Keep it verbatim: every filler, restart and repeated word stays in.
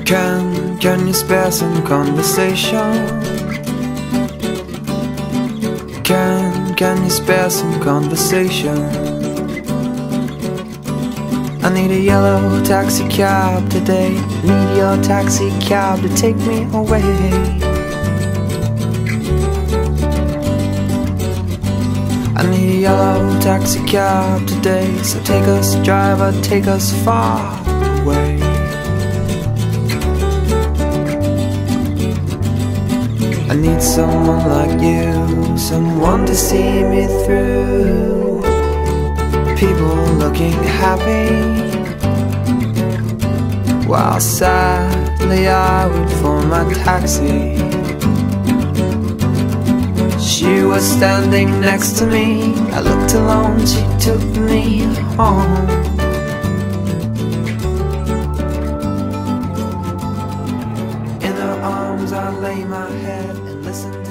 Can, can you spare some conversation? Can, can you spare some conversation? I need a yellow taxi cab today. Need your taxi cab to take me away. I need a yellow taxi cab today. So take us, driver, take us far away. I need someone like you, someone to see me through. People looking happy, while sadly I wait for my taxi. She was standing next to me, I looked alone, she took me home. In her arms I lay my head and listen